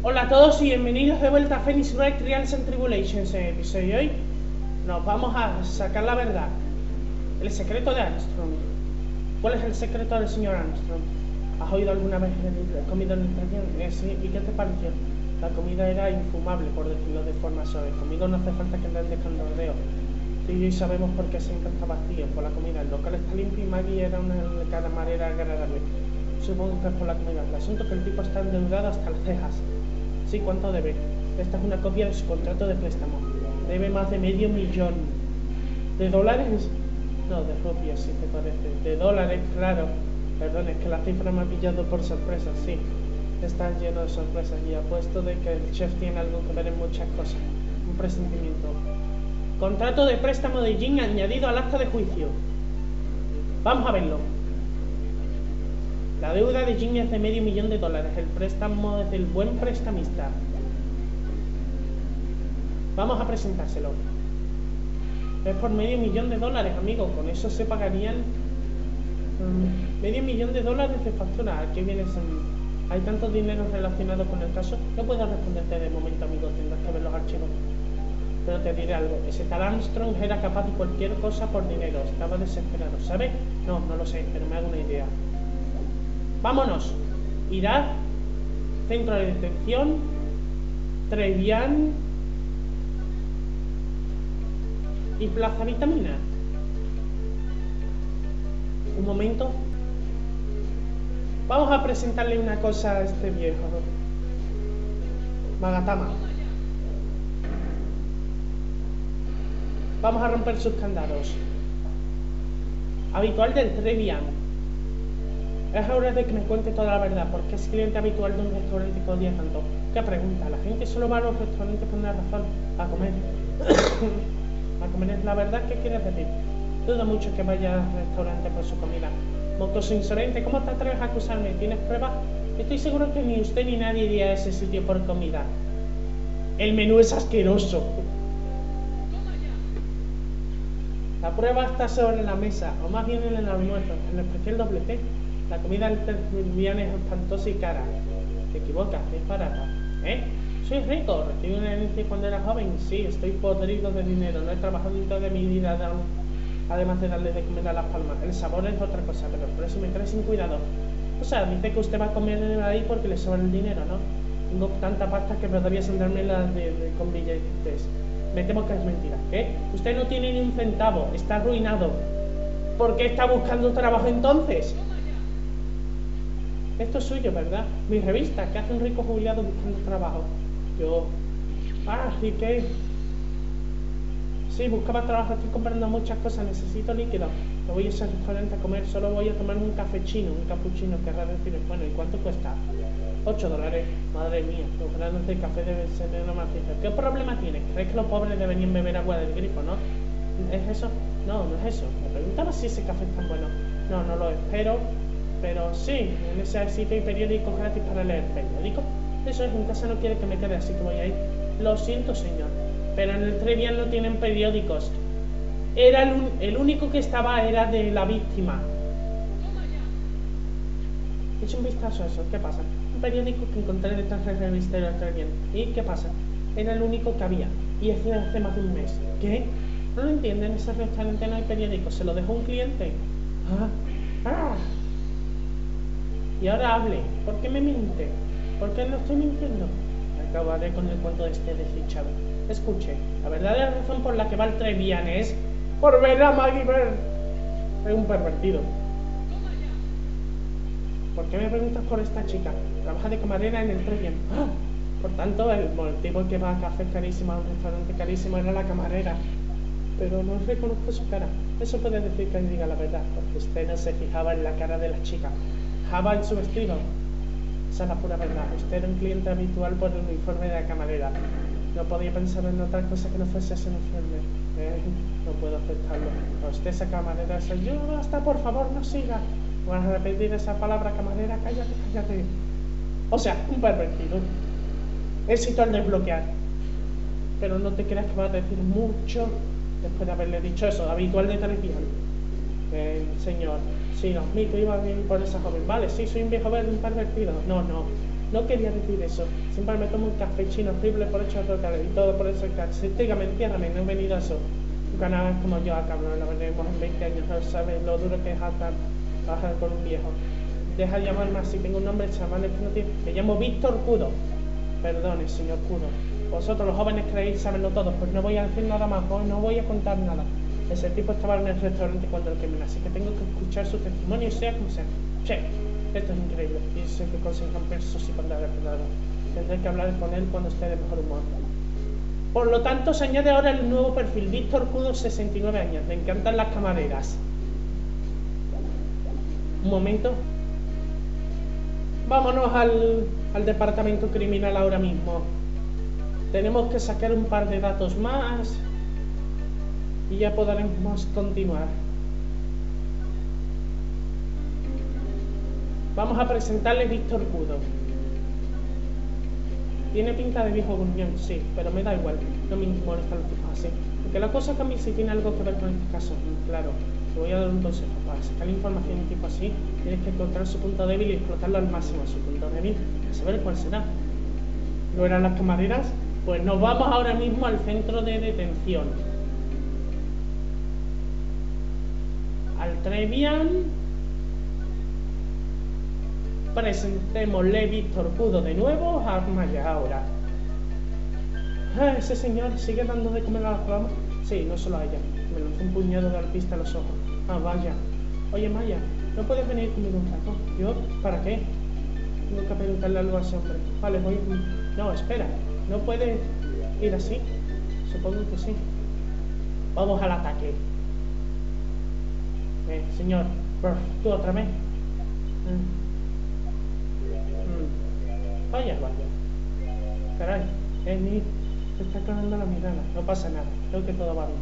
Hola a todos y bienvenidos de vuelta a Phoenix Wright Trials and Tribulations. En el episodio de hoy nos vamos a sacar la verdad. El secreto de Armstrong. ¿Cuál es el secreto del señor Armstrong? ¿Has oído alguna vez comido en el tren? Sí, ¿y qué te pareció? La comida era infumable, por decirlo de forma suave. Conmigo no hace falta que anden de candordeo. Tú y yo sabemos por qué siempre está vacío, por la comida. El local está limpio y Maggie era una camarera agradable. Supongo que es por la comida. El asunto es que el tipo está endeudado hasta las cejas. Sí, ¿cuánto debe? Esta es una copia de su contrato de préstamo. Debe más de $500,000. ¿De dólares? No, de rupias, si te parece. De dólares, claro. Perdón, es que la cifra me ha pillado por sorpresa, sí. Está lleno de sorpresas y apuesto de que el chef tiene algo que ver en muchas cosas. Un presentimiento. Contrato de préstamo de Jin añadido al acta de juicio. Vamos a verlo. La deuda de Jin es de $500,000. El préstamo es del buen prestamista. Vamos a presentárselo. Es por $500,000, amigo. Con eso se pagarían $500,000 de factura. ¿Qué viene siendo? ¿Hay tanto dinero relacionado con el caso? No puedo responderte de momento, amigo. Tendrás que ver los archivos. Pero te diré algo. Ese tal Armstrong era capaz de cualquier cosa por dinero. Estaba desesperado, ¿sabes? No, no lo sé, pero me hago una idea. Vámonos. Irak, centro de detención, Trevian y Plaza Vitamina. Un momento. Vamos a presentarle una cosa a este viejo. Magatama. Vamos a romper sus candados. Habitual del Trevian. Es hora de que me cuente toda la verdad, porque es cliente habitual de un restaurante que odia tanto. ¿Qué pregunta? La gente solo va a los restaurantes por una razón, a comer. A comer es la verdad. ¿Qué quieres decir? Dudo mucho que vaya al restaurante por su comida. Mocoso insolente, ¿cómo te atreves a acusarme? ¿Tienes pruebas? Estoy seguro que ni usted ni nadie iría a ese sitio por comida. El menú es asqueroso. La prueba está sobre la mesa, o más bien en el almuerzo, en el especial doble T. La comida del Trevian es espantosa y cara. Te equivocas, es barata. Soy rico, recibí una herencia cuando era joven. Sí, estoy podrido de dinero, no he trabajado en toda mi vida, además de darle de comer a las palmas. El sabor es otra cosa, pero por eso me trae sin cuidado. O sea, dice que usted va a comer ahí porque le sobra el dinero, ¿no? Tengo tanta pasta que podría saldármela con billetes. Me temo que es mentira. ¿Qué? Usted no tiene ni un centavo, está arruinado. ¿Por qué está buscando trabajo entonces? Esto es suyo, ¿verdad? Mi revista, que hace un rico jubilado buscando trabajo. Yo... ¿y qué? Sí, buscaba trabajo, estoy comprando muchas cosas, necesito líquido. No voy a ese restaurante a comer, solo voy a tomar un cafechino, un cappuccino, querrá decir. Bueno, ¿y cuánto cuesta? $8. Madre mía, los granos de café deben ser de una maciza. ¿Qué problema tienes? ¿Crees que los pobres deberían beber agua del grifo, no? ¿Es eso? No, no es eso. Me preguntaba si ese café es tan bueno. No, no lo es, pero sí, en ese sitio hay periódicos gratis para leer. ¿Periódicos? Eso es, en casa no quiere que me quede, así que voy a ir. Lo siento, señor, pero en el Trevian no tienen periódicos. Era el único que estaba era de la víctima. Echa un vistazo a eso, ¿qué pasa? Un periódico que encontré detrás del revistero del Trevian. ¿Y qué pasa? Era el único que había, y es de hace más de un mes. ¿Qué? No lo entienden, en ese restaurante no hay periódico, se lo dejó un cliente. Y ahora hable. ¿Por qué me miente? ¿Por qué no estoy mintiendo? Acabaré con el cuento de este desdichado. Escuche, la verdadera razón por la que va al Trevian es por ver a Maggie Bird. Es un pervertido. ¿Por qué me preguntas por esta chica? Trabaja de camarera en el Trevian. Por tanto, el motivo que va a café carísimo, a un restaurante carísimo, era la camarera. Pero no reconozco su cara. Eso puede decir que diga la verdad, porque usted no se fijaba en la cara de la chica. Fijaba en su vestido. Esa es la pura verdad. Usted era un cliente habitual por el uniforme de la camarera. No podía pensar en otra cosa que no fuese ese uniforme. No puedo aceptarlo. A usted esa camarera soy yo. Basta, por favor, no siga. Vas a repetir esa palabra, camarera. Cállate, cállate. O sea, un pervertido. Éxito al desbloquear. Pero no te creas que va a decir mucho después de haberle dicho eso. Habitual de Trevian. Señor, sí, lo admito, iba a ir por esa joven. Vale, sí, soy un viejo verde, un pervertido. No, no quería decir eso. Siempre me tomo un cafecino horrible por hecho de tocar y todo por eso. Castígame, entiérrame, no he venido a eso. Un canal como yo, cabrón, lo veremos en 20 años, no sabes lo duro que es trabajar con un viejo. Deja de llamarme así, tengo un nombre, chavales, que no tiene. Me llamo Víctor Cudo. Perdone, señor Cudo. Vosotros los jóvenes creéis saberlo todo, pues no voy a decir nada más, hoy no voy a contar nada. Ese tipo estaba en el restaurante cuando lo quemé, así que tengo que escuchar su testimonio, sea como sea. Che, esto es increíble, y sé que conseguirán pesos y cuando haga verdad. Tendré que hablar con él cuando esté de mejor humor. Por lo tanto, se añade ahora el nuevo perfil, Víctor Cudo, 69 años, me encantan las camareras. Un momento. Vámonos al departamento criminal ahora mismo. Tenemos que sacar un par de datos más y ya podremos continuar. Vamos a presentarle Víctor Cudo. Tiene pinta de viejo gruñón, sí, pero me da igual, no me molestan los tipos así. Porque la cosa que a mí sí tiene algo que ver con este caso, claro. Te voy a dar un consejo. Para sacar información de un tipo así, tienes que encontrar su punto débil y explotarlo al máximo. Su punto débil, a saber cuál será. ¿No eran las camareras? Pues nos vamos ahora mismo al centro de detención. Al Trevian. Presentémosle Víctor Cudo de nuevo a Maya ahora. Ese señor sigue dando de comer a la flama. Sí, no solo a ella. Me lanzó un puñado de alpista a los ojos. Ah, vaya. Oye, Maya, ¿no puedes venir conmigo un rato? ¿Yo? ¿Para qué? Tengo que preguntarle algo a ese hombre. Vale, voy. No, espera. ¿No puedes ir así? Supongo que sí. Vamos al ataque. Señor. ¿Tú otra vez? Vaya. Caray, Amy, te está clavando la mirada. No pasa nada. Creo que todo va bien.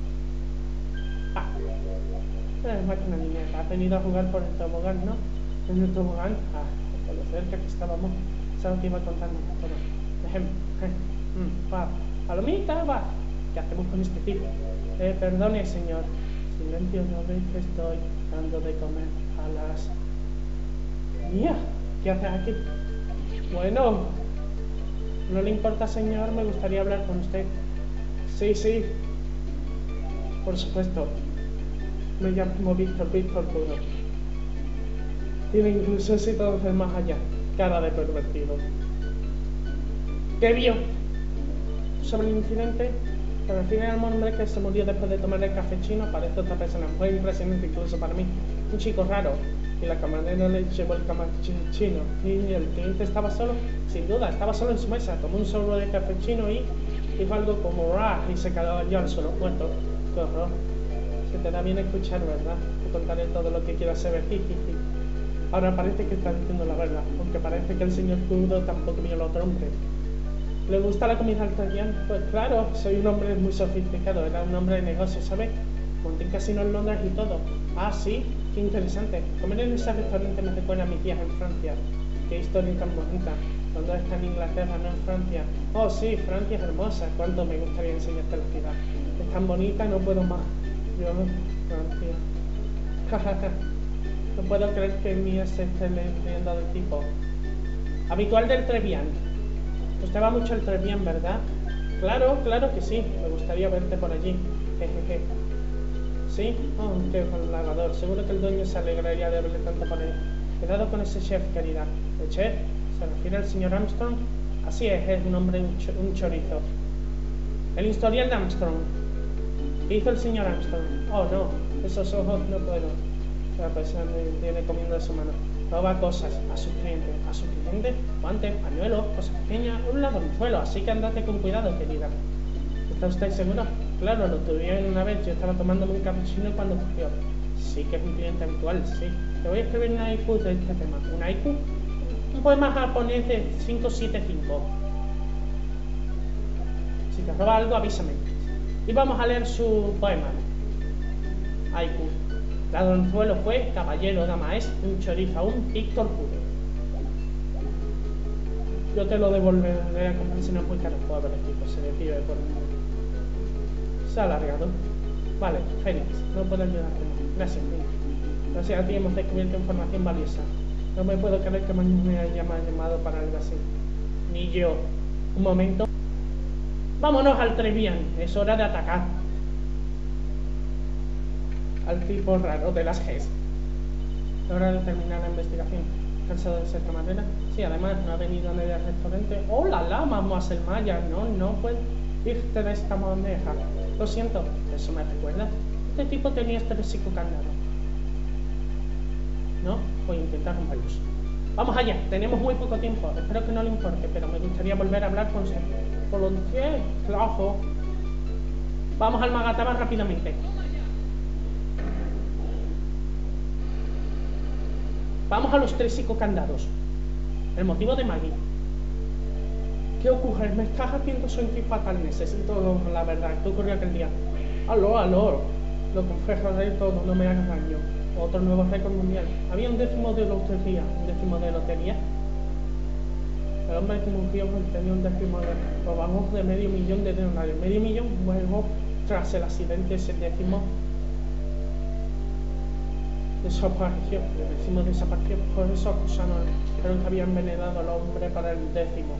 Es más que una niñeta. Has venido a jugar por el tobogán, ¿no? ¿En el tobogán? Por lo cerca que estábamos. ¿Sabes que iba contando? Va. Palomita, va. ¿Qué hacemos con este tipo? Perdone, señor. Silencio, no veis que estoy dando de comer a las... Mía, ¿qué haces aquí? Bueno, ¿no le importa, señor? Me gustaría hablar con usted. Sí. Por supuesto. Me llamo Víctor Cudo. Tiene incluso ese todo el más allá. Cara de pervertido. ¿Qué vio? Sobre el incidente, pero al final era un hombre que se murió después de tomar el café chino. Parece otra persona. Fue impresionante incluso para mí. Un chico raro. Y la camarera le llevó el chino. Y el cliente estaba solo. Sin duda, estaba solo en su mesa. Tomó un sorbo de café chino y dijo algo como ¡rah! Y se cayó al suelo muerto. ¡Qué horror! Que te da bien escuchar, ¿verdad? Te contaré todo lo que quieras saber. Ahora parece que está diciendo la verdad, aunque parece que el señor Cudo tampoco vio al otro hombre. ¿Le gusta la comida italiana? Pues claro, soy un hombre muy sofisticado, era un hombre de negocio, ¿sabes? Monté un casino en Londres y todo. Ah, sí, qué interesante. Comer en ese restaurante me recuerda a mis días en Francia. Qué historia tan bonita. Londres está en Inglaterra, no en Francia. Oh, sí, Francia es hermosa. Cuánto me gustaría enseñarte la ciudad. Es tan bonita, no puedo más. Francia. No puedo creer que mi se esté riendo del tipo. Habitual del Trevian. Usted va mucho al Trevian, ¿verdad? Claro que sí. Me gustaría verte por allí. Jejeje. ¿Sí? Oh, qué halagador. Seguro que el dueño se alegraría de verle tanto por él. Cuidado con ese chef, querida. ¿El chef? ¿Se refiere al señor Armstrong? Así es un hombre, un chorizo. El historial de Armstrong. ¿Qué hizo el señor Armstrong? Oh, no, esos ojos no puedo. La persona viene comiendo de su mano. Roba cosas a sus clientes. ¿A sus clientes? Guantes, pañuelos, cosas pequeñas, un ladronzuelo. Así que andate con cuidado, querida. ¿Está usted seguro? Claro, lo tuvieron una vez. Yo estaba tomándome un cappuccino cuando cogió. Sí que es un cliente habitual, sí. Te voy a escribir un haiku de este tema. ¿Un haiku? Un poema japonés de 575. Si te roba algo, avísame. Y vamos a leer su poema. Haiku. Ladronzuelo fue, caballero, dama es, un chorizo aún, Víctor Cudo. Yo te lo devolveré a comprar si no es muy caro. Pobre tipo, se decide por el mundo. Se ha alargado. Vale, Fénix, no puedo ayudarte más. Gracias, Fénix. Gracias a ti hemos descubierto información valiosa. No me puedo creer que me haya llamado para algo así. Ni yo. Un momento. Vámonos al Trevian. Es hora de atacar al tipo raro de las Gs. Hora de terminar la investigación. ¿Cansado de ser camarera? Sí, además no ha venido nadie al restaurante. ¡Oh, la! Vamos a ser mayas. No puedes irte de esta bandeja. Lo siento. Eso me recuerda. Este tipo tenía este psicocandado. ¿No? Voy a intentar romperlos. Vamos allá, tenemos muy poco tiempo. Espero que no le importe, pero me gustaría volver a hablar con usted. ¿Voluntier? Claro. Vamos al Magatama rápidamente. Vamos a los 3 psicocandados. El motivo de Maggie. ¿Qué ocurre? Me estás haciendo sentir fatal. Necesito la verdad. ¿Qué ocurrió aquel día? Aló. Lo confieso de todo, no me hagas daño. Otro nuevo récord mundial. Había un décimo de lotería. El hombre que murió tenía un décimo de... Robamos de $500,000. $500,000. Luego, tras el accidente, ese décimo desapareció. El décimo desapareció. Por eso acusaron. Creo que había envenenado al hombre para el décimo.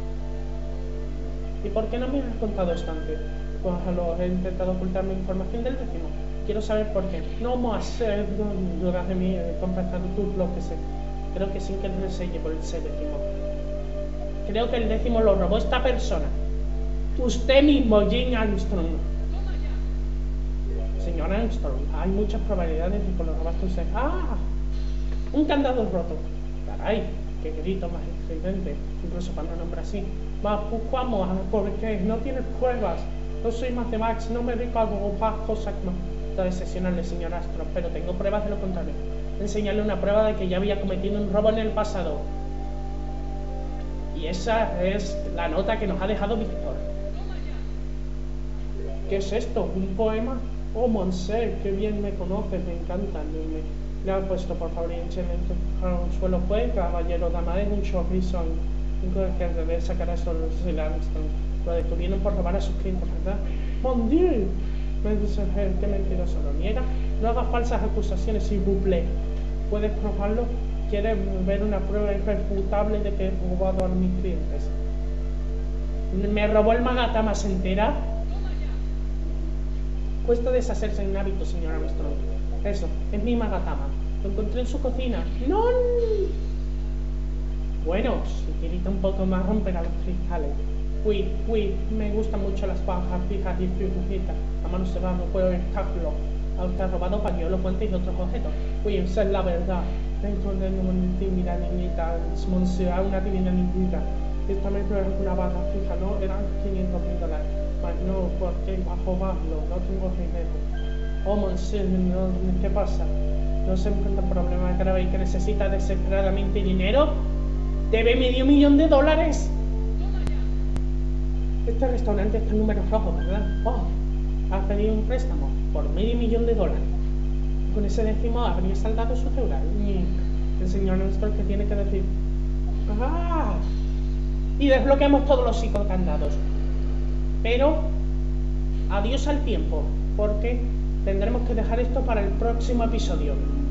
¿Y por qué no me has contado esto antes? Pues he intentado ocultarme información del décimo. Quiero saber por qué. No vamos a hacer dudas de mí, compensar tú lo que sé. Creo que sin que no se llevó ese décimo. Creo que el décimo lo robó esta persona. Usted mismo, Jim Armstrong. Señor Armstrong, hay muchas probabilidades de que lo robaste usted. ¡Ah! Un candado roto. Caray, qué grito más estridente. Incluso para un nombre así. Vamos, porque no tienes pruebas. No soy más de Max, no me dedico a robar cosas más. Decepcionarle, señor Armstrong, pero tengo pruebas de lo contrario. Enseñarle una prueba de que ya había cometido un robo en el pasado. Y esa es la nota que nos ha dejado Víctor. ¿Qué es esto? ¿Un poema? Oh, Monsieur, qué bien me conoces, me encanta. Le ha puesto, por favor, y un suelo fue, caballero, dama, es un chorizo. Que debe sacar a eso el Armstrong. Lo detuvieron por robar a sus clientes, ¿verdad? ¡Mon Dieu! Me dice, qué mentiroso, lo niega. No hagas falsas acusaciones, s'il vous plaît. ¿Puedes probarlo? ¿Quieres ver una prueba irrefutable de que he robado a mis clientes? ¿Me robó el Magatama, se entera? Cuesta deshacerse en un hábito, señor Armstrong. Eso, es mi Magatama. Lo encontré en su cocina. ¡No! Bueno, si grita un poco más, romperá los cristales. Uy, me gustan mucho las bajas, fijas y frijujitas. La mano se va, no puedo evitarlo. Usted ha robado pañuelos, guantes y otros objetos. Uy, esa es la verdad. Dentro de una tímida niñita, Monsieur, una tímida niñita. Esta me trajo una baja fija, ¿no? Eran $500,000. Mas no, ¿por qué va a robarlo? No tengo dinero. Oh, Monsieur, no, ¿qué pasa? ¿No se encuentra un problema grave y que necesita desesperadamente dinero? ¡Debe $500,000! Este restaurante está en números rojos, ¿verdad? Oh, ha pedido un préstamo por $500,000. Con ese décimo habría saldado su deuda. El señor Armstrong, ¿qué tiene que decir? ¡Ah! Y desbloqueamos todos los psicocandados. Pero adiós al tiempo, porque tendremos que dejar esto para el próximo episodio.